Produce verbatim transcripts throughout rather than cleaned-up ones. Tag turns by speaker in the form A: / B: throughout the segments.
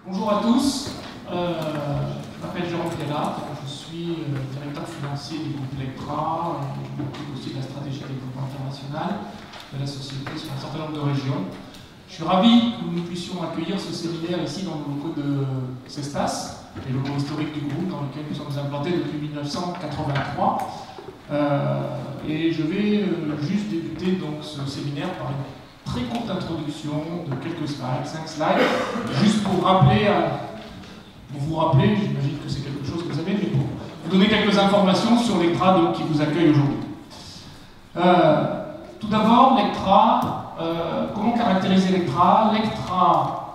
A: Bonjour à tous, euh, je m'appelle Jérôme Piala, je suis euh, directeur financier du groupe Lectra, et je m'occupe aussi de la stratégie de développement international de la société sur un certain nombre de régions. Je suis ravi que nous puissions accueillir ce séminaire ici dans le locaux de Cestas, les locaux historiques du groupe dans lequel nous sommes implantés depuis mille neuf cent quatre-vingt-trois. Euh, et je vais euh, juste débuter donc ce séminaire par une très courte introduction de quelques slides, cinq slides, juste pour rappeler, à, pour vous rappeler, j'imagine que c'est quelque chose que vous savez, mais pour vous donner quelques informations sur Lectra donc, qui vous accueille aujourd'hui. Euh, tout d'abord, Lectra, euh, comment caractériser Lectra? Lectra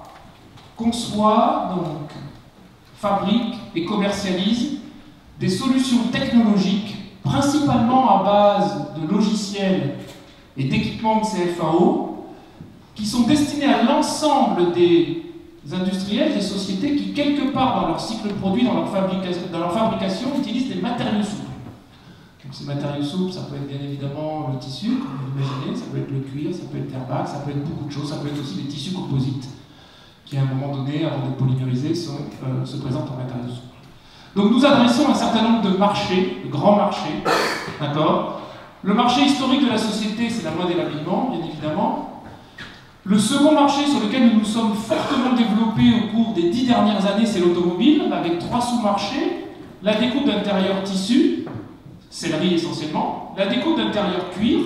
A: conçoit, donc, fabrique et commercialise des solutions technologiques, principalement à base de logiciels et d'équipements de C F A O, qui sont destinés à l'ensemble des industriels, des sociétés qui, quelque part dans leur cycle produit, dans leur, fabrica dans leur fabrication, utilisent des matériaux souples. Donc, ces matériaux souples, ça peut être bien évidemment le tissu, comme vous l'imaginez, ça peut être le cuir, ça peut être l'airbag, ça peut être beaucoup de choses, ça peut être aussi des tissus composites, qui à un moment donné, avant d'être polymérisés, sont, euh, se présentent en matériaux souples. Donc nous adressons un certain nombre de marchés, de grands marchés, d'accord. Le marché historique de la société, c'est la mode et l'habillement, bien évidemment. Le second marché sur lequel nous nous sommes fortement développés au cours des dix dernières années, c'est l'automobile, avec trois sous-marchés. La découpe d'intérieur tissu, sellerie essentiellement, la découpe d'intérieur cuir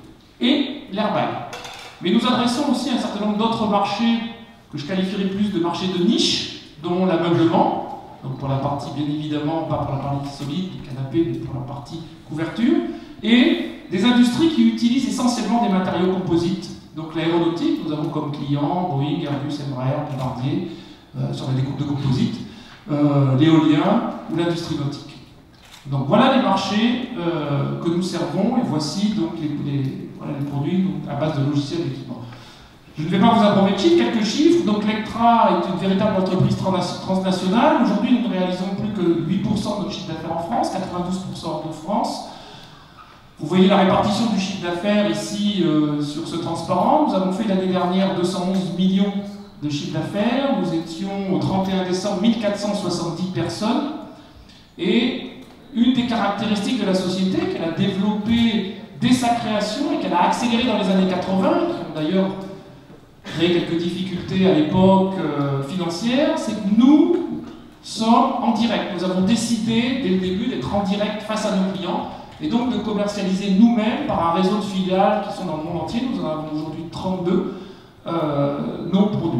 A: et l'airbag. Mais nous adressons aussi un certain nombre d'autres marchés que je qualifierais plus de marchés de niche, dont l'ameublement, donc pour la partie bien évidemment, pas pour la partie solide, du canapé, mais pour la partie couverture, et des industries qui utilisent essentiellement des matériaux composites. Donc l'aéronautique, nous avons comme clients Boeing, Airbus, Embraer, Bombardier, euh, sur la découpe de composites, euh, l'éolien ou l'industrie nautique. Donc voilà les marchés euh, que nous servons, et voici donc les, les, voilà les produits donc, à base de logiciels et d'équipements. Je ne vais pas vous abreuver de chiffres, quelques chiffres. Donc Lectra est une véritable entreprise transnationale. Aujourd'hui, nous ne réalisons plus que huit pour cent de notre chiffre d'affaires en France, quatre-vingt-douze pour cent de France. Vous voyez la répartition du chiffre d'affaires ici euh, sur ce transparent. Nous avons fait l'année dernière deux cent onze millions de chiffre d'affaires. Nous étions au trente et un décembre mille quatre cent soixante-dix personnes. Et une des caractéristiques de la société qu'elle a développée dès sa création et qu'elle a accéléré dans les années quatre-vingt, qui ont d'ailleurs créé quelques difficultés à l'époque euh, financière, c'est que nous sommes en direct. Nous avons décidé dès le début d'être en direct face à nos clients et donc de commercialiser nous-mêmes par un réseau de filiales qui sont dans le monde entier. Nous en avons aujourd'hui trente-deux, euh, nos produits.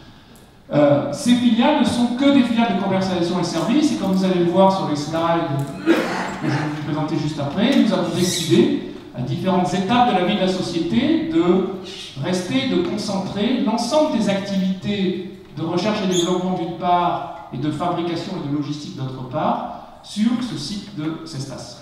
A: Euh, ces filiales ne sont que des filiales de commercialisation et services, et comme vous allez le voir sur les slides que je vais vous présenter juste après, nous avons décidé à différentes étapes de la vie de la société de rester, de concentrer l'ensemble des activités de recherche et développement d'une part et de fabrication et de logistique d'autre part sur ce site de Cestas.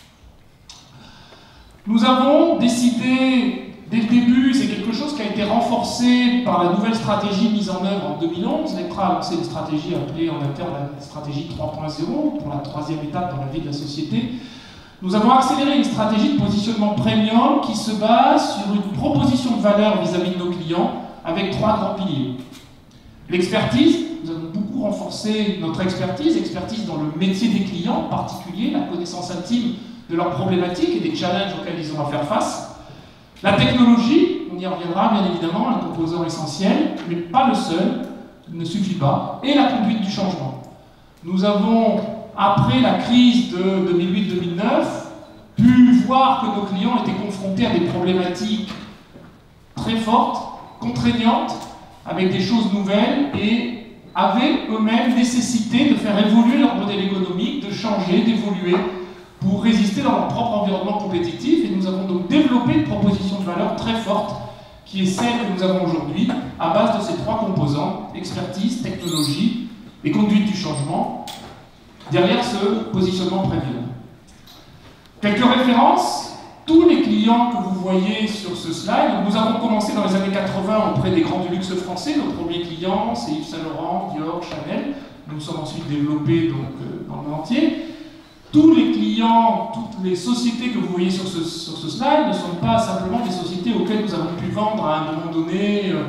A: Nous avons décidé, dès le début, c'est quelque chose qui a été renforcé par la nouvelle stratégie mise en œuvre en deux mille onze. Lectra a lancé une stratégie appelée en interne la stratégie trois point zéro pour la troisième étape dans la vie de la société. Nous avons accéléré une stratégie de positionnement premium qui se base sur une proposition de valeur vis-à-vis de nos clients avec trois grands piliers. L'expertise, nous avons beaucoup renforcé notre expertise, expertise dans le métier des clients en particulier, la connaissance intime de leurs problématiques et des challenges auxquels ils ont à faire face. La technologie, on y reviendra bien évidemment, un composant essentiel, mais pas le seul, ne suffit pas, et la conduite du changement. Nous avons, après la crise de deux mille huit deux mille neuf, pu voir que nos clients étaient confrontés à des problématiques très fortes, contraignantes, avec des choses nouvelles, et avaient eux-mêmes nécessité de faire évoluer leur modèle économique, de changer, d'évoluer, pour résister dans leur propre environnement compétitif. Et nous avons donc développé une proposition de valeur très forte, qui est celle que nous avons aujourd'hui, à base de ces trois composants, expertise, technologie et conduite du changement, derrière ce positionnement premium. Quelques références, tous les clients que vous voyez sur ce slide, nous avons commencé dans les années quatre-vingt auprès des grands du luxe français. Nos premiers clients, c'est Yves Saint Laurent, Dior, Chanel. Nous nous sommes ensuite développés donc, euh, dans le monde entier. Tous les clients, toutes les sociétés que vous voyez sur ce, sur ce slide ne sont pas simplement des sociétés auxquelles nous avons pu vendre à un moment donné euh,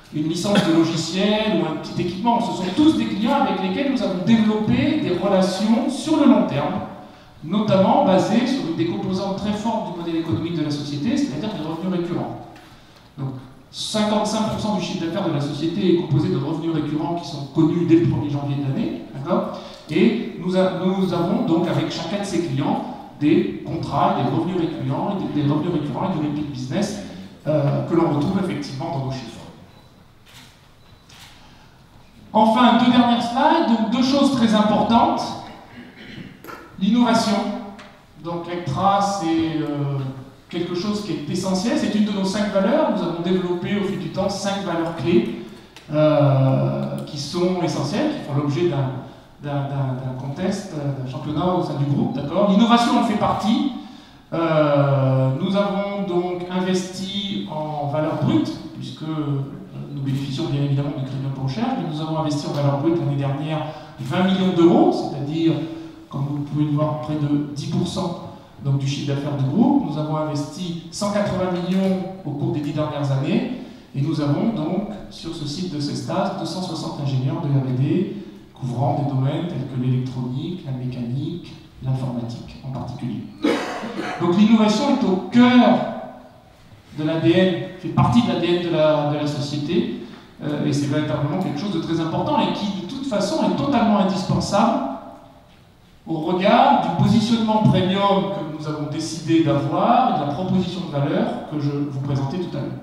A: une licence de logiciel ou un petit équipement. Ce sont tous des clients avec lesquels nous avons développé des relations sur le long terme, notamment basées sur des composantes très fortes du modèle économique de la société, c'est-à-dire des revenus récurrents. Donc, cinquante-cinq pour cent du chiffre d'affaires de la société est composé de revenus récurrents qui sont connus dès le premier janvier de l'année, d'accord ? Et nous, a, nous avons donc avec chacun de ces clients des contrats, des revenus récurrents, des, des revenus récurrents et du repeat business euh, que l'on retrouve effectivement dans nos chiffres. Enfin, deux dernières slides, donc deux choses très importantes. L'innovation. Donc Lectra, c'est euh, quelque chose qui est essentiel, c'est une de nos cinq valeurs. Nous avons développé au fil du temps cinq valeurs clés euh, qui sont essentielles, qui font l'objet d'un d'un contest, d'un championnat au sein du groupe, d'accord. L'innovation en fait partie. Euh, nous avons donc investi en valeur brute, puisque nous bénéficions bien évidemment du crédit d'impôt recherche, mais nous avons investi en valeur brute l'année dernière vingt millions d'euros, c'est-à-dire, comme vous pouvez le voir, près de dix pour cent donc, du chiffre d'affaires du groupe. Nous avons investi cent quatre-vingts millions au cours des dix dernières années, et nous avons donc, sur ce site de Cestas, deux cent soixante ingénieurs de R et D, couvrant des domaines tels que l'électronique, la mécanique, l'informatique en particulier. Donc l'innovation est au cœur de l'A D N, fait partie de l'A D N de la, de la société, euh, et c'est véritablement quelque chose de très important et qui, de toute façon, est totalement indispensable au regard du positionnement premium que nous avons décidé d'avoir et de la proposition de valeur que je vous présentais tout à l'heure.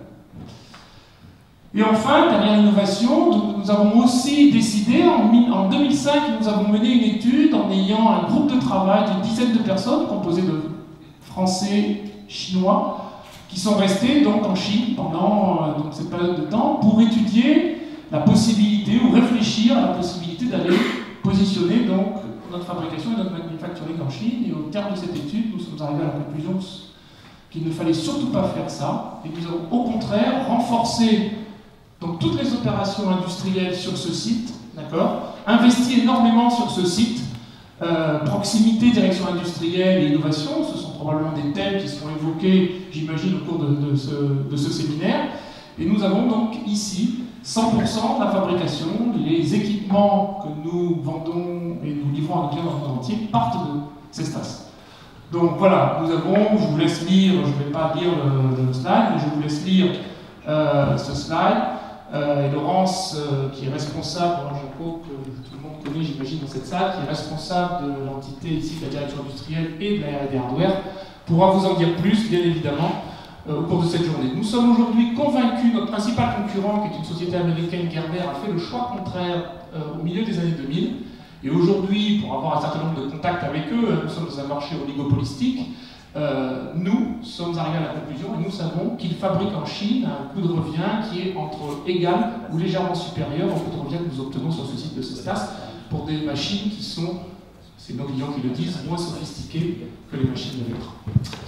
A: Et enfin, derrière l'innovation, nous avons aussi décidé, en, en deux mille cinq, nous avons mené une étude en ayant un groupe de travail d'une dizaine de personnes, composé de Français, Chinois, qui sont restés donc en Chine pendant euh, donc, cette période de temps pour étudier la possibilité ou réfléchir à la possibilité d'aller positionner donc, notre fabrication et notre manufacturing en Chine. Et au terme de cette étude, nous sommes arrivés à la conclusion qu'il ne fallait surtout pas faire ça, et nous avons au contraire renforcé donc toutes les opérations industrielles sur ce site, d'accord, investi énormément sur ce site, euh, proximité, direction industrielle et innovation, ce sont probablement des thèmes qui seront évoqués, j'imagine, au cours de, de, ce, de ce séminaire, et nous avons donc ici cent pour cent de la fabrication, les équipements que nous vendons et nous livrons à nos clients dans le monde entier partent de Cestas. Donc voilà, nous avons, je vous laisse lire, je ne vais pas lire le, le slide, mais je vous laisse lire euh, ce slide. Euh, et Laurence, euh, qui est responsable, Jean-Paul, que tout le monde connaît, j'imagine, dans cette salle, qui est responsable de l'entité ici de la direction industrielle et de la R et D hardware, pourra vous en dire plus, bien évidemment, euh, au cours de cette journée. Nous sommes aujourd'hui convaincus, notre principal concurrent, qui est une société américaine, Gerber, a fait le choix contraire euh, au milieu des années deux mille. Et aujourd'hui, pour avoir un certain nombre de contacts avec eux, nous sommes dans un marché oligopolistique. Euh, nous sommes arrivés à la conclusion et nous savons qu'ils fabriquent en Chine un coût de revient qui est entre égal ou légèrement supérieur au coût de revient que nous obtenons sur ce site de Cestas pour des machines qui sont, c'est nos clients qui le disent, moins sophistiquées que les machines de Lectra.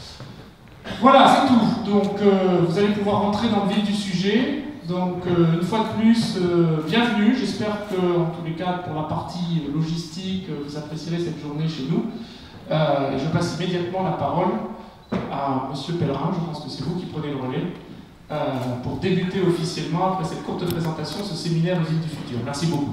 A: Voilà, c'est tout. Donc euh, vous allez pouvoir rentrer dans le vif du sujet. Donc euh, une fois de plus, euh, bienvenue. J'espère que, en tous les cas, pour la partie logistique, vous apprécierez cette journée chez nous. Euh, et je passe immédiatement la parole à Monsieur Pellerin, je pense que c'est vous qui prenez le relais, euh, pour débuter officiellement, après cette courte présentation, ce séminaire Usines du futur. Merci beaucoup.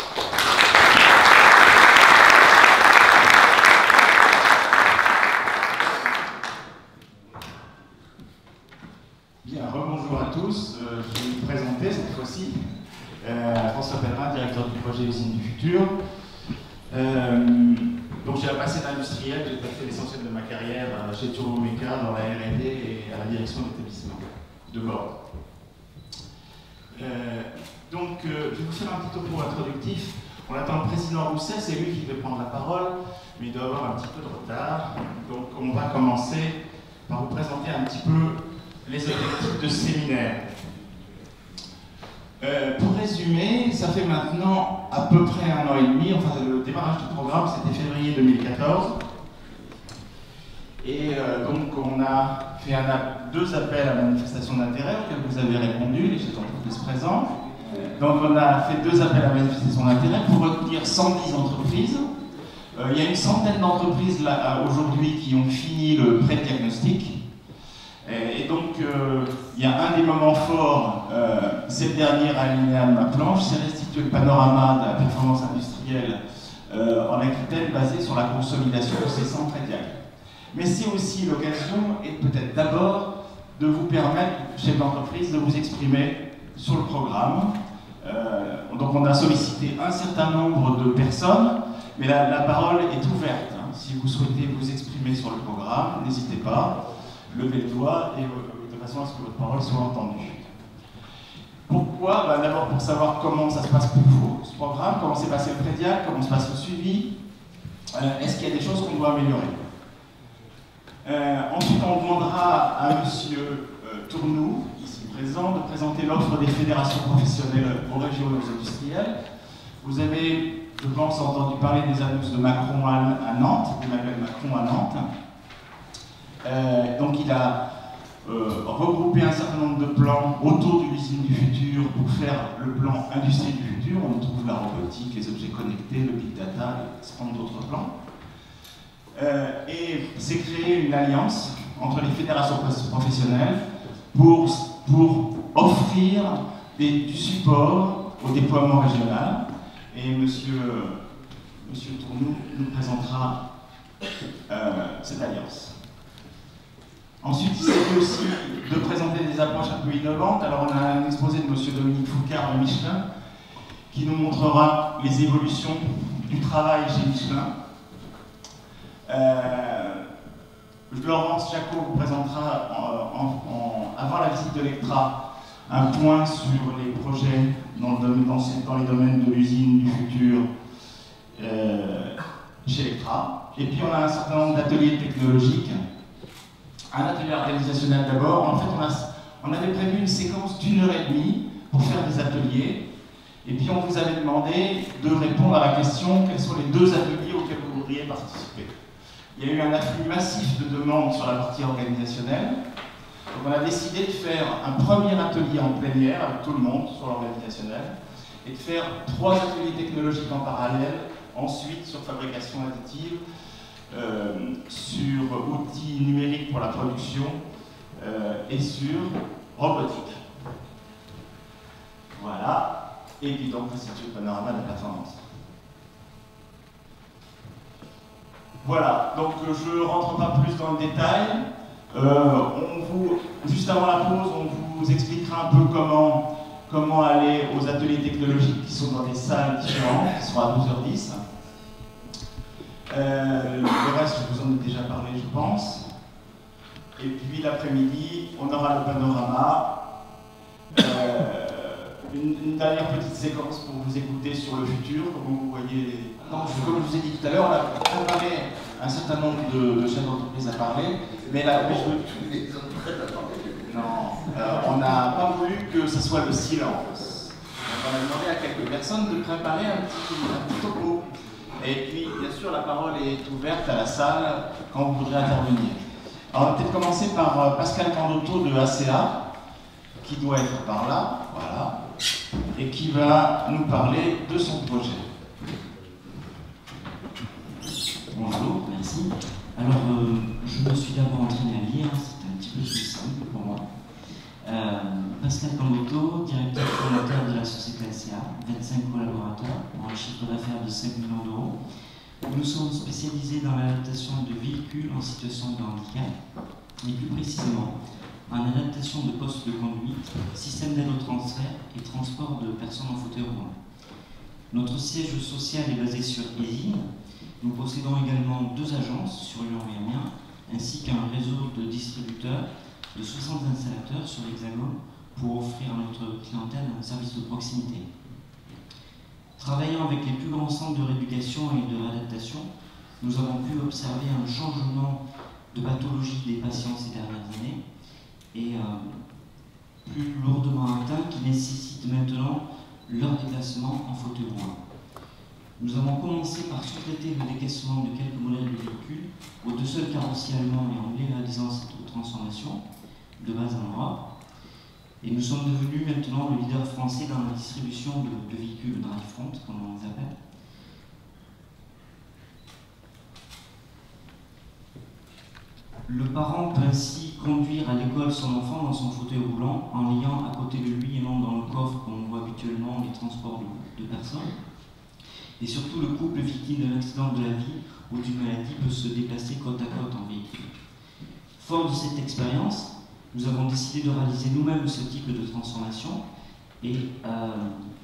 B: Bien, rebonjour à tous. Euh, je vais vous présenter cette fois-ci euh, François Pellerin, directeur du projet Usines du futur. Euh, Donc j'ai un passé d'industriel, j'ai passé l'essentiel de ma carrière chez Turbomeca, dans la R et D et à la direction d'établissement de bord. Euh, donc euh, je vais vous faire un petit topo introductif. On attend le président Rousset, c'est lui qui veut prendre la parole, mais il doit avoir un petit peu de retard. Donc on va commencer par vous présenter un petit peu les objectifs de ce séminaire. Euh, pour résumer, ça fait maintenant à peu près un an et demi, enfin le démarrage du programme c'était février deux mille quatorze. Et euh, donc on a fait un, deux appels à manifestation d'intérêt auxquels vous avez répondu, les chefs d'entreprise présents. Donc on a fait deux appels à manifestation d'intérêt pour retenir cent dix entreprises. Euh, il y a une centaine d'entreprises là aujourd'hui qui ont fini le pré-diagnostic. Et, et donc, euh, il y a un des moments forts, euh, c'est le dernier alinéa de ma planche, c'est restituer le panorama de la performance industrielle euh, en Aquitaine basé sur la consolidation de ces centres prédiales. Mais c'est aussi l'occasion, et peut-être d'abord, de vous permettre, chef d'entreprise, de vous exprimer sur le programme. Euh, donc on a sollicité un certain nombre de personnes, mais la, la parole est ouverte. Hein. Si vous souhaitez vous exprimer sur le programme, n'hésitez pas, levez le doigt et euh, de façon à ce que votre parole soit entendue. Pourquoi? Ben, d'abord pour savoir comment ça se passe pour vous, ce programme, comment s'est passé le prédial, comment se passe le suivi, euh, est-ce qu'il y a des choses qu'on doit améliorer. Euh, ensuite, on demandera à monsieur euh, Tournou, ici présent, de présenter l'offre des fédérations professionnelles aux régions et aux industriels. Vous avez, je pense, entendu parler des annonces de Macron à, à Nantes, d'Emmanuel Macron à Nantes. Euh, donc, il a euh, regroupé un certain nombre de plans autour de l'usine du futur pour faire le plan industrie du futur. On y trouve la robotique, les objets connectés, le big data et un certain nombre d'autres plans. Euh, et c'est créer une alliance entre les fédérations professionnelles pour, pour offrir des, du support au déploiement régional. Et monsieur, monsieur Tournou nous présentera euh, cette alliance. Ensuite, il s'agit aussi de présenter des approches un peu innovantes. Alors, on a un exposé de monsieur Dominique Foucard de Michelin qui nous montrera les évolutions du travail chez Michelin. Euh, Laurence Jacot vous présentera en, en, en, avant la visite de l'Ectra un point sur les projets dans, le, dans, dans les domaines de l'usine du futur euh, chez Electra. Et puis on a un certain nombre d'ateliers technologiques. Un atelier organisationnel d'abord. En fait, on, a, on avait prévu une séquence d'une heure et demie pour faire des ateliers. Et puis on vous avait demandé de répondre à la question quels sont les deux ateliers auxquels vous voudriez participer. Il y a eu un afflux massif de demandes sur la partie organisationnelle. Donc on a décidé de faire un premier atelier en plein air avec tout le monde sur l'organisationnel et de faire trois ateliers technologiques en parallèle, ensuite sur fabrication additive, euh, sur outils numériques pour la production euh, et sur robotique. Voilà. Et puis donc restituer le panorama de la performance. Voilà, donc je ne rentre pas plus dans le détail. Euh, on vous, juste avant la pause, on vous expliquera un peu comment, comment aller aux ateliers technologiques qui sont dans des salles différentes, qui sont à douze heures dix. Euh, le reste, je vous en ai déjà parlé, je pense. Et puis l'après-midi, on aura le panorama. Euh, une, une dernière petite séquence pour vous écouter sur le futur, comme vous voyez les... Non, comme je vous ai dit tout à l'heure, on a préparé un certain nombre de, de chefs d'entreprise à parler, mais là, mais je veux... Non, euh, on n'a pas voulu que ce soit le silence. Donc on a demandé à quelques personnes de préparer un petit, un petit topo. Et puis, bien sûr, la parole est ouverte à la salle quand vous voudrez intervenir. Alors, on va peut-être commencer par euh, Pascal Candotto de A C A, qui doit être par là, voilà, et qui va nous parler de son projet.
C: Bonjour, merci. Alors, euh, je me suis d'abord entraîné à lire, c'était un petit peu plus simple pour moi. Euh, Pascal Candotto, directeur fondateur de la société A C A, vingt-cinq collaborateurs, pour un chiffre d'affaires de cinq millions d'euros. Nous sommes spécialisés dans l'adaptation de véhicules en situation de handicap, et plus précisément en adaptation de postes de conduite, système d'aide au transfert et transport de personnes en fauteuil roulant. Notre siège social est basé sur Esine. Nous possédons également deux agences sur Lyon et Amiens, ainsi qu'un réseau de distributeurs de soixante installateurs sur l'Hexagone pour offrir à notre clientèle un service de proximité. Travaillant avec les plus grands centres de rééducation et de réadaptation, nous avons pu observer un changement de pathologie des patients ces dernières années et euh, plus lourdement atteint qui nécessite maintenant leur déplacement en fauteuil roulant. Nous avons commencé par sous-traiter le décaissement de quelques modèles de véhicules aux deux seuls carrossiers allemands et anglais réalisant cette transformation de base en Europe. Et nous sommes devenus maintenant le leader français dans la distribution de, de véhicules drive-front, comme on les appelle. Le parent peut ainsi conduire à l'école son enfant dans son fauteuil roulant en l'ayant à côté de lui et non dans le coffre comme on voit habituellement les transports de, de personnes. Et surtout, le couple victime d'un accident de la vie ou d'une maladie peut se déplacer côte à côte en véhicule. Fort de cette expérience, nous avons décidé de réaliser nous-mêmes ce type de transformation et euh,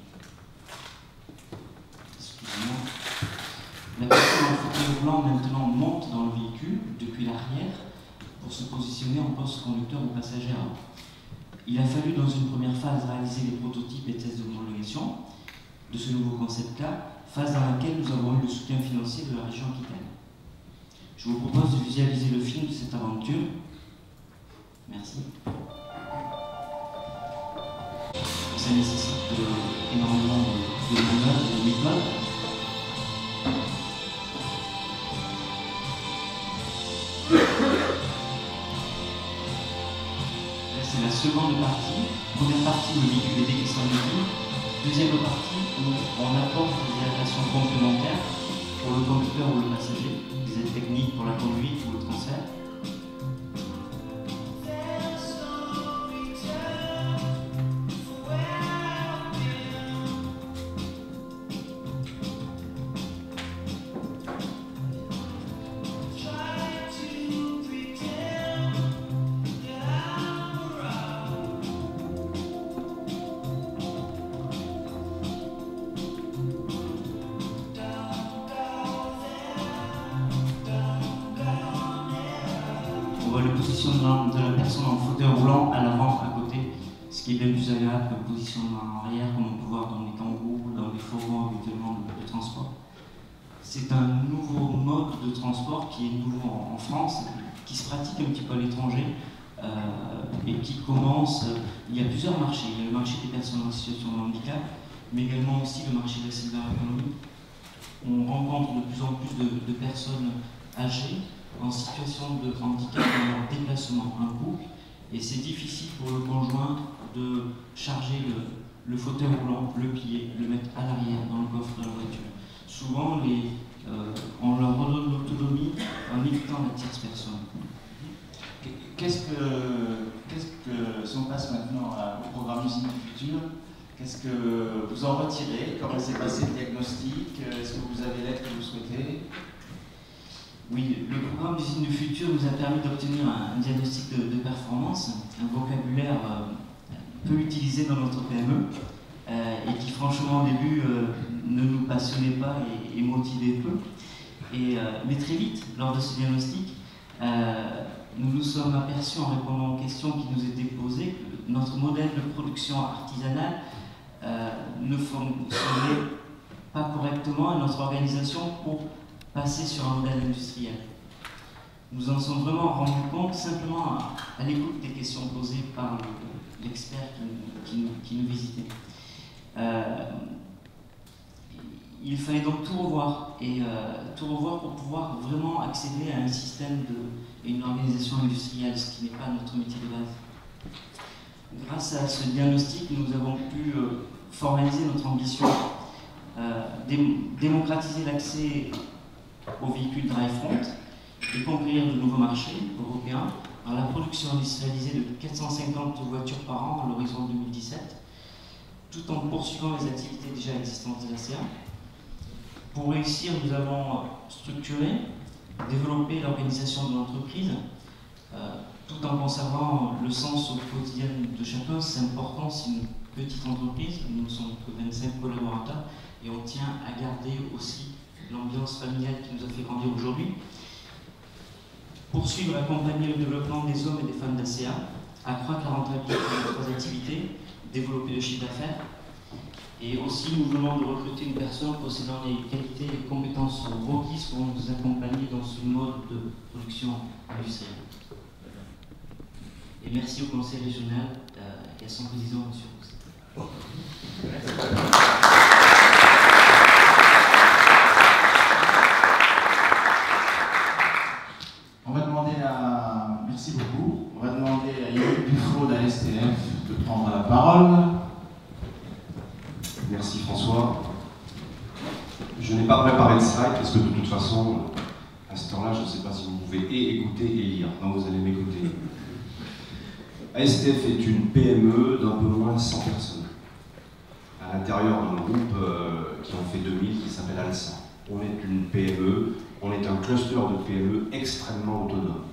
C: excusez-moi, la personne en fauteuil roulant maintenant monte dans le véhicule depuis l'arrière pour se positionner en poste conducteur ou passager avant. Il a fallu dans une première phase réaliser les prototypes et tests d'homologation de ce nouveau concept-là, phase dans laquelle nous avons eu le soutien financier de la région Aquitaine. Je vous propose de visualiser le film de cette aventure. Merci. Ça nécessite euh, énormément de, de manœuvres et de méthodes. Là, c'est la seconde partie. Première partie, le véhicule est descendu. Deuxième partie, où on apporte des adaptations complémentaires pour le conducteur ou le passager, des aides techniques pour la conduite ou le transfert. Le positionnement de la personne en fauteuil roulant à l'avant, à côté, ce qui est bien plus agréable que le positionnement en arrière, comme on peut voir dans les kangourous, dans les fourgons habituellement de, de transport. C'est un nouveau mode de transport qui est nouveau en, en France, qui se pratique un petit peu à l'étranger euh, et qui commence. Euh, il y a plusieurs marchés. Il y a le marché des personnes en situation de handicap, mais également aussi le marché de la silver economy. On rencontre de plus en plus de, de personnes âgées en situation de handicap dans leur déplacement, un couple, et c'est difficile pour le conjoint de charger le, le fauteuil roulant, le plier, le mettre à l'arrière dans le coffre de la voiture. Souvent, les, euh, on leur redonne l'autonomie en évitant la tierce personne.
B: Qu'est-ce que, qu'est-ce que, si on passe maintenant au programme Usine du Futur, qu'est-ce que vous en retirez? Comment s'est passé le diagnostic? Est-ce que vous avez l'aide que vous souhaitez?
C: Oui, le programme d'usine du futur nous a permis d'obtenir un, un diagnostic de, de performance, un vocabulaire euh, peu utilisé dans notre P M E euh, et qui franchement au début euh, ne nous passionnait pas et, et motivait peu. Et, euh, mais très vite, lors de ce diagnostic, euh, nous nous sommes aperçus en répondant aux questions qui nous étaient posées que notre modèle de production artisanale euh, ne fonctionnait pas correctement et notre organisation pour passer sur un modèle industriel. Nous en sommes vraiment rendus compte simplement à, à l'écoute des questions posées par l'expert qui, qui, qui nous visitait. Euh, il fallait donc tout revoir, et euh, tout revoir pour pouvoir vraiment accéder à un système de, et une organisation industrielle, ce qui n'est pas notre métier de base. Grâce à ce diagnostic, nous avons pu euh, formaliser notre ambition, euh, dé démocratiser l'accès aux véhicules drive-front et conquérir de nouveaux marchés européens dans la production industrialisée de quatre cent cinquante voitures par an à l'horizon deux mille dix-sept, tout en poursuivant les activités déjà existantes de la C A. Pour réussir, nous avons structuré, développé l'organisation de l'entreprise, euh, tout en conservant le sens au quotidien de chacun. C'est important, c'est une petite entreprise, nous ne sommes que vingt-cinq collaborateurs et on tient à garder aussi l'ambiance familiale qui nous a fait grandir aujourd'hui. Poursuivre et accompagner le développement des hommes et des femmes d'A C A, accroître la rentabilité de nos trois activités, développer le chiffre d'affaires. Et aussi, nous venons de recruter une personne possédant les qualités et les compétences requises pour nous accompagner dans ce mode de production industrielle. Et merci au Conseil régional euh, et à son président, M. Roux.
B: On va demander à... Merci beaucoup. On va demander à Yannick Dufaux de la S T F de prendre la parole.
D: Merci François. Je n'ai pas préparé de slide parce que de toute façon, à ce temps-là, je ne sais pas si vous pouvez et écouter et lire. Donc vous allez m'écouter. A S T F est une P M E d'un peu moins de cent personnes, à l'intérieur d'un groupe euh, qui en fait deux mille, qui s'appelle Alsa. On est une P M E, on est un cluster de P M E extrêmement autonome.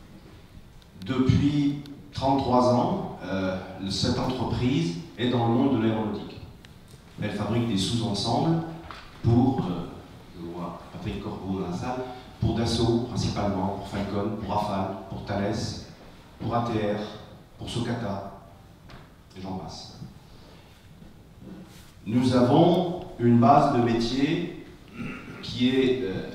D: Depuis trente-trois ans, euh, cette entreprise est dans le monde de l'aéronautique. Elle fabrique des sous-ensembles pour, euh, je vois Patrick Corbeau dans la salle, pour Dassault principalement, pour Falcon, pour Rafale, pour Thales, pour A T R, pour Socata, et j'en passe. Nous avons une base de métier qui, est, euh,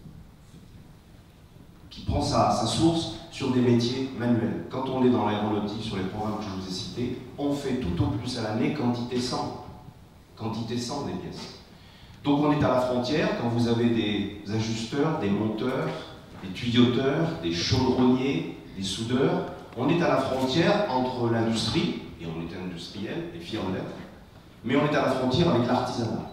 D: qui prend sa, sa source sur des métiers manuels. Quand on est dans l'aéronautique, sur les programmes que je vous ai cités, on fait tout au plus à l'année quantité cent. Quantité cent des pièces. Donc on est à la frontière quand vous avez des ajusteurs, des monteurs, des tuyauteurs, des chaudronniers, des soudeurs. On est à la frontière entre l'industrie, et on est industriel, et fier de l'être, mais on est à la frontière avec l'artisanat.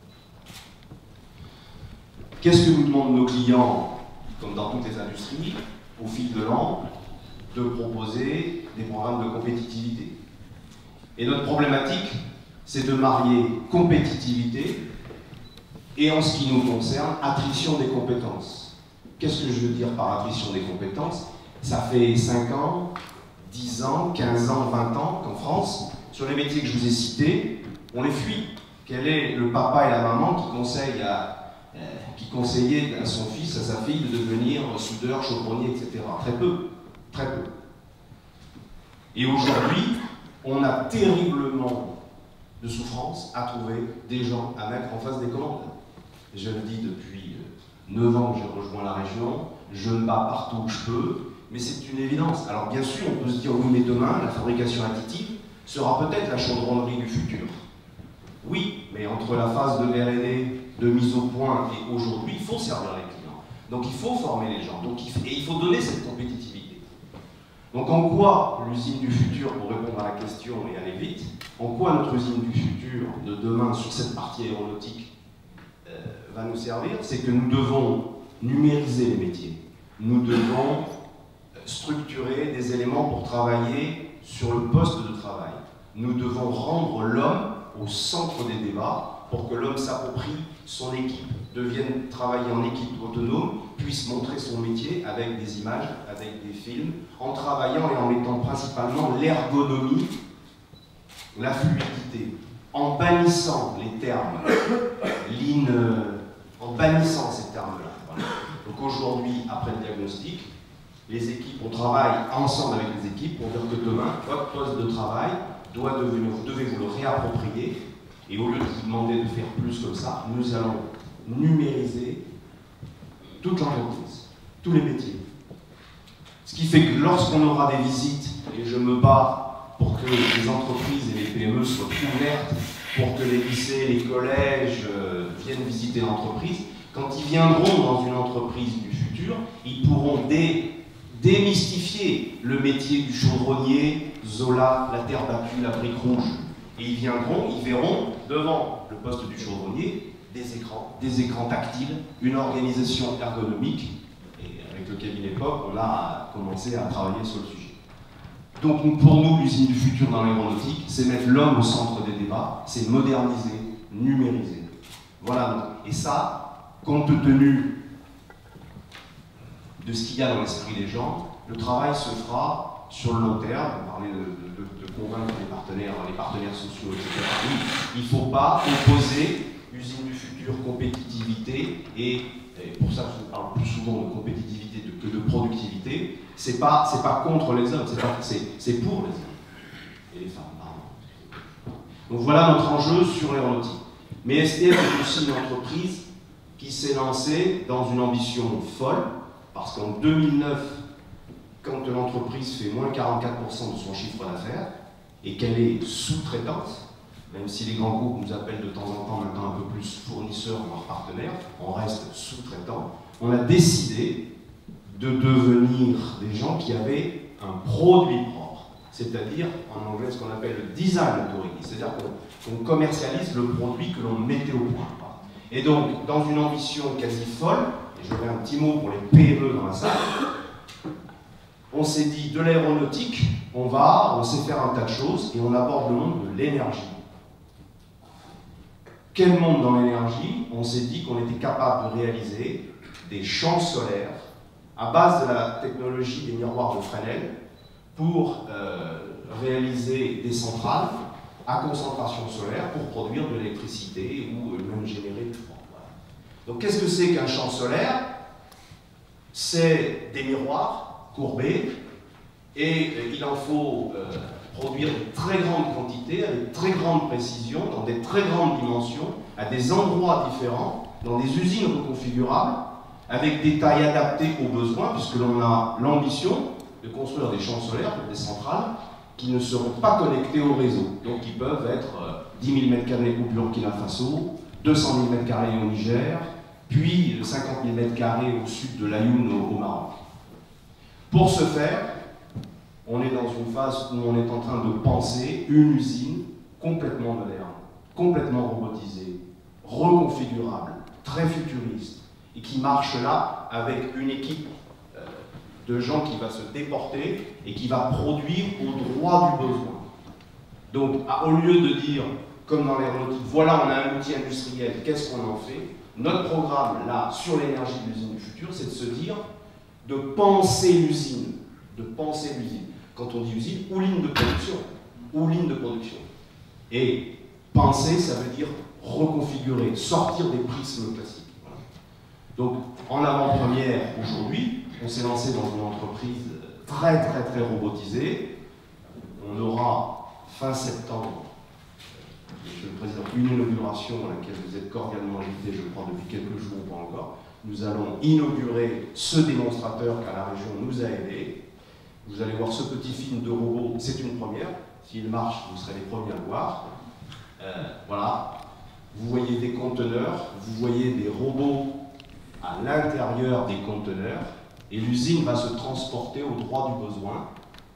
D: Qu'est-ce que nous demandent nos clients, comme dans toutes les industries, au fil de l'an, de proposer des programmes de compétitivité. Et notre problématique, c'est de marier compétitivité et, en ce qui nous concerne, attrition des compétences. Qu'est-ce que je veux dire par attrition des compétences? Ça fait cinq ans, dix ans, quinze ans, vingt ans qu'en France, sur les métiers que je vous ai cités, on les fuit. Quel est le papa et la maman qui, conseille à, euh, qui conseillaient à son fils, à sa fille, de devenir soudeur, chaudronnier, et cetera? Très peu. Très peu. Et aujourd'hui, on a terriblement de souffrance à trouver des gens à mettre en face des commandes. Je le dis depuis neuf ans que j'ai rejoint la région, je me bats partout où je peux, mais c'est une évidence. Alors bien sûr, on peut se dire, oui, mais demain, la fabrication additive sera peut-être la chaudronnerie du futur. Oui, mais entre la phase de R et D, de mise au point et aujourd'hui, il faut servir les clients. Donc il faut former les gens, donc il faut, et il faut donner cette compétitivité. Donc en quoi l'usine du futur, pour répondre à la question et aller vite, en quoi notre usine du futur de demain sur cette partie aéronautique euh, va nous servir? C'est que nous devons numériser les métiers. Nous devons structurer des éléments pour travailler sur le poste de travail. Nous devons rendre l'homme au centre des débats pour que l'homme s'approprie son équipe, devienne travailler en équipe autonome, puisse montrer son métier avec des images, avec des films, en travaillant et en mettant principalement l'ergonomie, la fluidité, en bannissant les termes, l'in, en bannissant ces termes-là. Voilà. Donc aujourd'hui, après le diagnostic, les équipes, on travaille ensemble avec les équipes pour dire que demain, votre poste de travail doit devenir, vous devez vous le réapproprier, et au lieu de vous demander de faire plus comme ça, nous allons numériser toute l'entreprise, tous les métiers. Ce qui fait que lorsqu'on aura des visites, et je me bats pour que les entreprises et les P M E soient ouvertes, pour que les lycées, les collèges euh, viennent visiter l'entreprise, quand ils viendront dans une entreprise du futur, ils pourront dé démystifier le métier du chaudronnier, Zola, la terre battue, la brique rouge. Et ils viendront, ils verront devant le poste du chaudronnier des écrans, des écrans tactiles, une organisation ergonomique. Et avec le cabinet P O C, on a commencé à travailler sur le sujet. Donc pour nous, l'usine du futur dans l'aéronautique, c'est mettre l'homme au centre des débats, c'est moderniser, numériser. Voilà. Et ça, compte tenu de ce qu'il y a dans l'esprit des gens, le travail se fera sur le long terme. On parlait de, de, de, de convaincre les partenaires, les partenaires sociaux, et cetera. Oui, il ne faut pas opposer usine du futur, compétitivité, et, et pour ça je parle plus souvent de compétitivité de, que de productivité. C'est pas, c'est pas contre les hommes, c'est pour les hommes et les femmes. Pardon. Donc voilà notre enjeu sur l'aéronautique. Mais S T F est aussi une entreprise qui s'est lancée dans une ambition folle, parce qu'en deux mille neuf, quand l'entreprise fait moins quarante-quatre pour cent de son chiffre d'affaires et qu'elle est sous-traitante, même si les grands groupes nous appellent de temps en temps maintenant un peu plus fournisseurs, voire partenaires, on reste sous-traitant, on a décidé de devenir des gens qui avaient un produit propre, c'est-à-dire en anglais ce qu'on appelle le design authority, c'est-à-dire qu'on qu'on commercialise le produit que l'on mettait au point. Et donc, dans une ambition quasi folle, et j'aurai un petit mot pour les P M E dans la salle, on s'est dit de l'aéronautique, on va, on sait faire un tas de choses et on aborde le monde de l'énergie. Quel monde dans l'énergie? On s'est dit qu'on était capable de réaliser des champs solaires à base de la technologie des miroirs de Fresnel pour euh, réaliser des centrales à concentration solaire pour produire de l'électricité ou même générer du froid. Voilà. Donc qu'est-ce que c'est qu'un champ solaire? C'est des miroirs courbés et euh, il en faut euh, produire de très grandes quantités, avec très grande précision, dans des très grandes dimensions, à des endroits différents, dans des usines reconfigurables, avec des tailles adaptées aux besoins, puisque l'on a l'ambition de construire des champs solaires pour des centrales qui ne seront pas connectés au réseau. Donc ils peuvent être euh, dix mille mètres carrés au Burkina Faso, deux cent mille mètres carrés au Niger, puis cinquante mille mètres carrés au sud de l'Ayoun au, au Maroc. Pour ce faire, on est dans une phase où on est en train de penser une usine complètement moderne, complètement robotisée, reconfigurable, très futuriste, et qui marche là avec une équipe euh, de gens qui va se déporter et qui va produire au droit du besoin. Donc, à, au lieu de dire, comme dans l'aéronautique, voilà, on a un outil industriel, qu'est-ce qu'on en fait? Notre programme, là, sur l'énergie de l'usine du futur, c'est de se dire, de penser l'usine, de penser l'usine. Quand on dit usine, ou ligne de production, ou ligne de production. Et penser, ça veut dire reconfigurer, sortir des prismes classiques. Voilà. Donc, en avant-première, aujourd'hui, on s'est lancé dans une entreprise très, très, très robotisée. On aura, fin septembre, Monsieur le Président, une inauguration à laquelle vous êtes cordialement invité, je crois, depuis quelques jours ou pas encore. Nous allons inaugurer ce démonstrateur qu'à la région nous a aidés. Vous allez voir ce petit film de robot, c'est une première. S'il marche, vous serez les premiers à le voir. Euh, voilà. Vous voyez des conteneurs, vous voyez des robots à l'intérieur des conteneurs, et l'usine va se transporter au droit du besoin.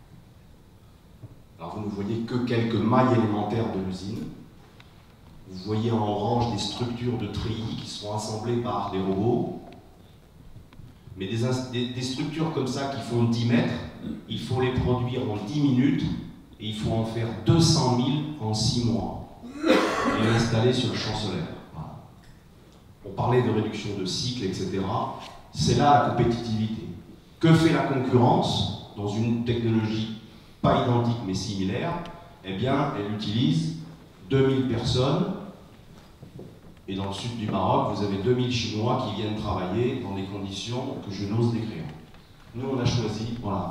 D: Alors vous ne voyez que quelques mailles élémentaires de l'usine. Vous voyez en orange des structures de treillis qui seront assemblées par des robots. Mais des, des, des structures comme ça qui font dix mètres, il faut les produire en dix minutes et il faut en faire deux cent mille en six mois et les installer sur le champ solaire. Voilà. On parlait de réduction de cycle, et cetera. C'est là la compétitivité. Que fait la concurrence dans une technologie pas identique mais similaire? Eh bien, elle utilise deux mille personnes. Et dans le sud du Maroc, vous avez deux mille Chinois qui viennent travailler dans des conditions que je n'ose décrire. Nous, on a choisi, voilà.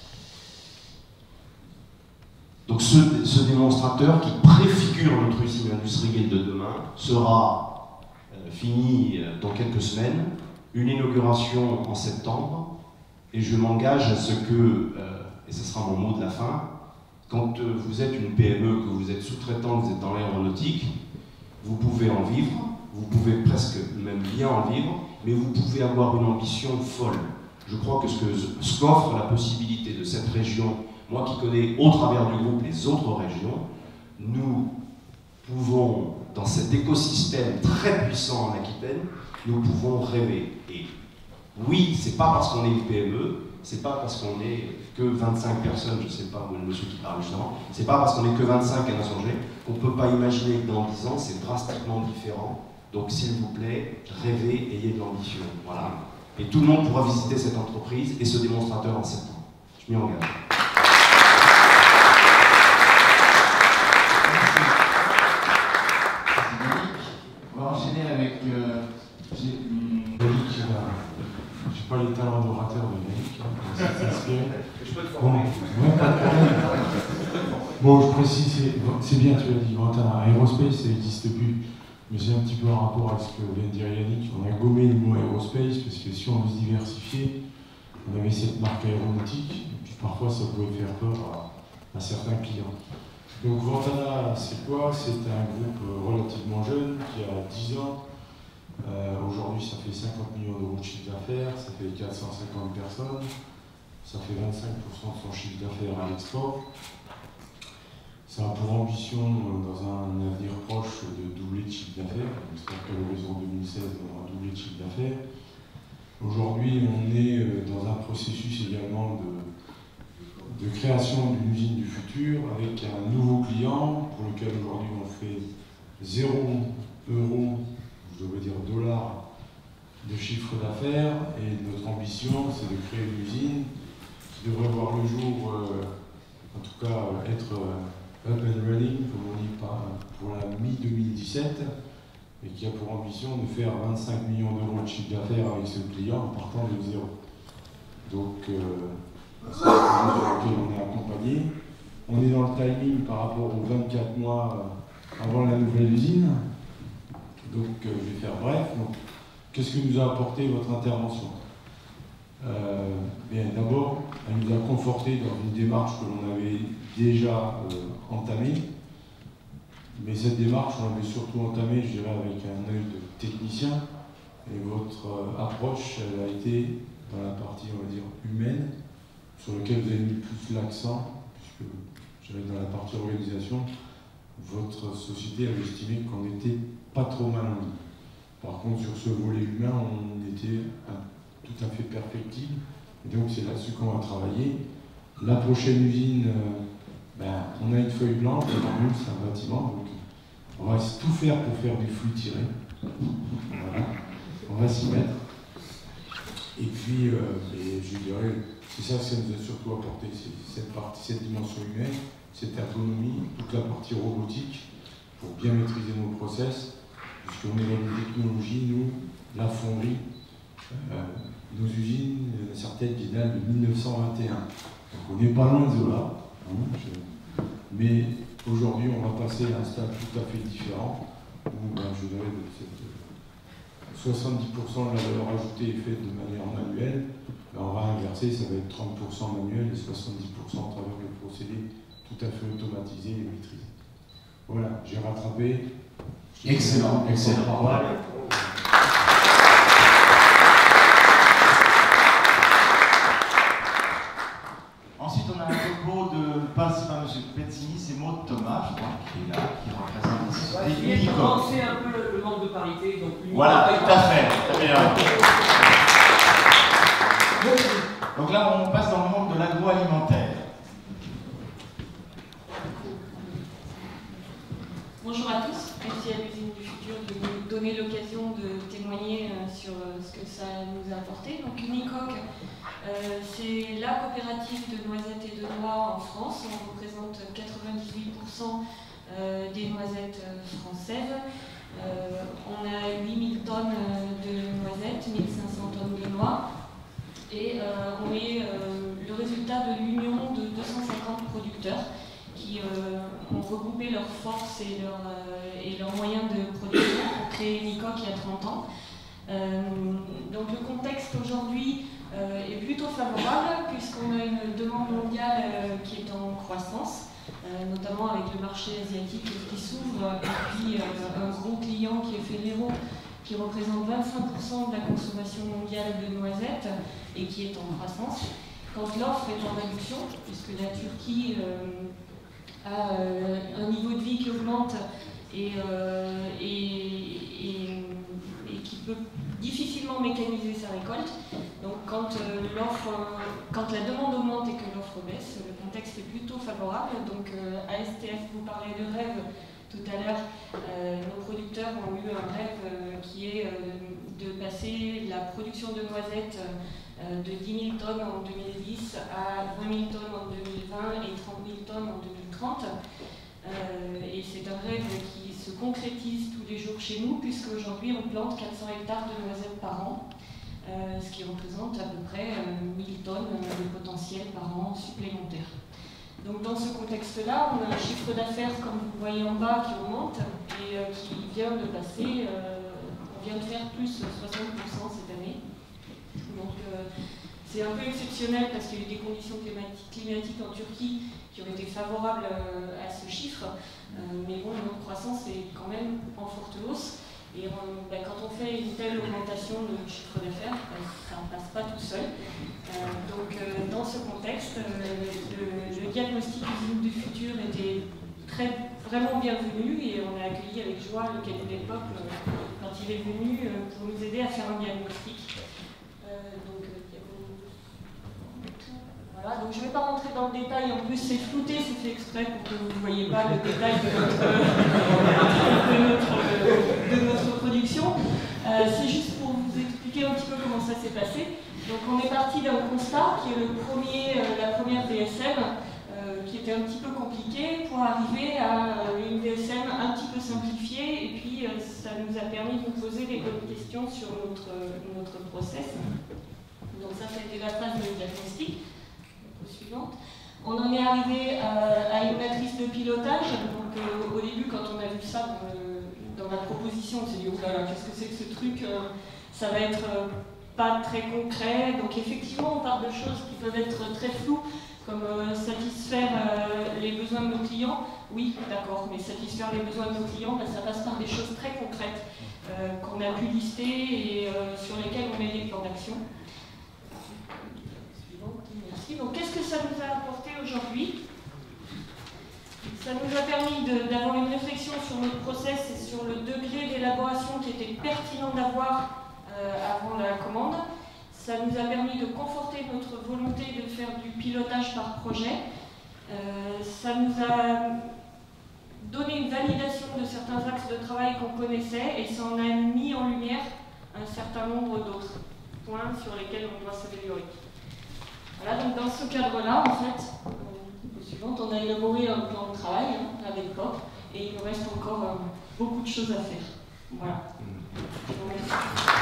D: Donc ce, ce démonstrateur qui préfigure notre usine industrielle de demain sera euh, fini euh, dans quelques semaines, une inauguration en septembre, et je m'engage à ce que, euh, et ce sera mon mot de la fin, quand euh, vous êtes une P M E, que vous êtes sous-traitant, que vous êtes dans l'aéronautique, vous pouvez en vivre, vous pouvez presque même bien en vivre, mais vous pouvez avoir une ambition folle. Je crois que ce que ce qu'offre la possibilité de cette région, moi qui connais au travers du groupe les autres régions, nous pouvons, dans cet écosystème très puissant en Aquitaine, nous pouvons rêver. Et oui, c'est pas parce qu'on est une P M E, c'est pas parce qu'on est que vingt-cinq personnes, je sais pas, le monsieur qui parle justement, c'est pas parce qu'on est que vingt-cinq à Nassonger qu'on peut pas imaginer que dans dix ans c'est drastiquement différent. Donc s'il vous plaît, rêvez, ayez de l'ambition. Voilà. Et tout le monde pourra visiter cette entreprise et ce démonstrateur en septembre. Je m'y engage.
B: On va enchaîner avec euh, Yannick. Je n'ai pas les talents d'orateur de Yannick. Hein,
D: Je peux te
B: bon,
D: former.
B: ouais, pas de problème. Bon, je précise, c'est bien, tu l'as dit, Vantana Aerospace, ça n'existe plus. Mais c'est un petit peu en rapport avec ce que vient de dire Yannick. On a gommé le mot aerospace parce que si on veut se diversifier, on avait cette marque aéronautique, et puis parfois ça pouvait faire peur à, à certains clients. Donc Vantana, c'est quoi? C'est un groupe relativement jeune qui a dix ans. Euh, Aujourd'hui, ça fait cinquante millions d'euros de chiffre d'affaires, ça fait quatre cent cinquante personnes, ça fait vingt-cinq pour cent de son chiffre d'affaires à l'export. Ça a pour ambition, dans un avenir proche, de doubler de chiffre d'affaires. J'espère qu'à l'horizon deux mille seize, on aura doublé de chiffre d'affaires. Aujourd'hui, on est dans un processus également de,
E: de création d'une usine du futur avec un nouveau client pour lequel aujourd'hui on fait zéro euro, je devrais dire dollar, de chiffre d'affaires. Et notre ambition, c'est de créer une usine qui devrait voir le jour, euh, en tout cas être euh, up and running, comme on dit, pour la mi deux mille dix-sept, et qui a pour ambition de faire vingt-cinq millions d'euros de chiffre d'affaires avec ce client en partant de zéro. Donc, euh, c'est un projet sur lequel on est accompagné. On est dans le timing par rapport aux vingt-quatre mois avant la nouvelle usine. Donc, euh, je vais faire bref. Qu'est-ce que nous a apporté votre intervention? euh, D'abord, elle nous a conforté dans une démarche que l'on avait déjà euh, entamée. Mais cette démarche, on l'avait surtout entamée, je dirais, avec un œil de technicien. Et votre euh, approche, elle a été dans la partie, on va dire, humaine, sur laquelle vous avez mis plus l'accent, puisque, je dirais, dans la partie organisation, votre société avait estimé qu'on n'était pas trop mal en ligne. Par contre, sur ce volet humain, on était un, tout à fait perfectible. Et donc, c'est là-dessus qu'on va travailler. La prochaine usine, euh, ben, on a une feuille blanche, c'est un bâtiment, donc on va tout faire pour faire du flux tiré. Voilà. On va s'y mettre. Et puis, euh, et je dirais, c'est ça que ça nous a surtout apporté, c'est cette partie, cette dimension humaine, cette autonomie, toute la partie robotique, pour bien maîtriser nos process, puisqu'on est dans une technologie, nous, la fonderie, euh, nos usines, il y en a certaines qui datent de mille neuf cent vingt et un. Donc on n'est pas loin de là. Hein, je... Mais aujourd'hui, on va passer à un stade tout à fait différent, où ben, je dirais que soixante-dix pour cent de la valeur ajoutée est faite de manière manuelle. Ben, on va inverser, ça va être trente pour cent manuel et soixante-dix pour cent à travers le procédé tout à fait automatisé et maîtrisé. Voilà, j'ai rattrapé.
B: Excellent, excellent. Voilà. Ensuite, on a un topo de, pas par M. Pezzini, c'est Maud Thomas, je crois, qui est là, qui représente la société
F: ouais,
B: Unico.
F: commencer un peu le, le manque de parité. Donc
B: voilà, tout à fait. Très bien. Donc là, on passe dans le monde de l'agroalimentaire.
G: Bonjour à tous, merci à l'usine du futur de nous donner l'occasion de témoigner sur ce que ça nous a apporté. Donc Unicoque, euh, c'est la coopérative de noisettes et de noix en France. On représente quatre-vingt-dix-huit pour cent euh, des noisettes françaises. Euh, on a huit mille tonnes de noisettes, mille cinq cents tonnes de noix. Et euh, on est euh, le résultat de l'union de deux cent cinquante producteurs qui euh, ont regroupé leurs forces et leurs euh, et leurs moyens de production pour créer Unicoque il y a trente ans. Euh, donc le contexte aujourd'hui euh, est plutôt favorable puisqu'on a une demande mondiale euh, qui est en croissance, euh, notamment avec le marché asiatique qui s'ouvre et puis euh, un gros client qui est Ferrero qui représente vingt-cinq pour cent de la consommation mondiale de noisettes et qui est en croissance. Quand l'offre est en réduction, puisque la Turquie euh, a euh, un niveau de vie qui augmente et, euh, et, et, et qui peut difficilement mécaniser sa récolte. Donc quand, euh, l'offre, quand la demande augmente et que l'offre baisse, le contexte est plutôt favorable. Donc euh, A S T F vous parlait de rêve tout à l'heure. Euh, nos producteurs ont eu un rêve euh, qui est euh, de passer la production de noisettes euh, de dix mille tonnes en deux mille dix à vingt mille tonnes en deux mille vingt et trente mille tonnes en deux mille trente. Euh, et c'est un rêve qui se concrétise tous les jours chez nous, puisqu'aujourd'hui on plante quatre cents hectares de noisettes par an, euh, ce qui représente à peu près euh, mille tonnes de potentiel par an supplémentaire. Donc dans ce contexte-là, on a un chiffre d'affaires, comme vous voyez en bas, qui augmente et euh, qui vient de passer, euh, on vient de faire plus soixante pour cent cette année. Donc euh, c'est un peu exceptionnel parce qu'il y a eu des conditions climatiques, climatiques en Turquie qui ont été favorables euh, à ce chiffre, euh, mais bon, notre croissance est quand même en forte hausse. Et on, ben, quand on fait une telle augmentation de chiffre d'affaires, ben, ça ne passe pas tout seul. Euh, donc euh, dans ce contexte, euh, le, le diagnostic usine du futur était très, vraiment bienvenu et on a accueilli avec joie le cabinet Peuple euh, quand il est venu euh, pour nous aider à faire un diagnostic. Euh, donc, euh, voilà, donc donc je ne vais pas rentrer dans le détail, en plus c'est flouté, c'est fait exprès pour que vous ne voyez pas le détail de notre, de notre, de notre production. Euh, c'est juste pour vous expliquer un petit peu comment ça s'est passé. Donc on est parti d'un constat qui est le premier, euh, la première D S M, euh, qui était un petit peu compliquée, pour arriver à euh, une D S M un petit peu simplifiée, et puis euh, ça nous a permis de nous poser les bonnes questions sur notre, notre process. Donc ça, ça a été la phase de diagnostic. Suivante. On en est arrivé à, à une matrice de pilotage. Donc euh, au début, quand on a vu ça dans, le, dans la proposition, on s'est dit oh là là, qu'est-ce que c'est que ce truc, euh, ça va être euh, pas très concret. Donc effectivement, on parle de choses qui peuvent être très floues, comme euh, satisfaire euh, les besoins de nos clients. Oui, d'accord, mais satisfaire les besoins de nos clients, ben, ça passe par des choses très concrètes euh, qu'on a pu lister et euh, sur lesquelles on met des plans d'action. Merci. Donc qu'est-ce que ça nous a apporté aujourd'hui? Ça nous a permis d'avoir une réflexion sur notre process et sur le degré d'élaboration qui était pertinent d'avoir euh, avant la commande. Ça nous a permis de conforter notre volonté de faire du pilotage par projet. Euh, ça nous a donné une validation de certains axes de travail qu'on connaissait et ça en a mis en lumière un certain nombre d'autres points sur lesquels on doit s'améliorer. Voilà, donc dans ce cadre-là, en fait, euh, au suivant, on a élaboré un plan de travail hein, avec C O P et il nous reste encore euh, beaucoup de choses à faire. Voilà. Je vous remercie.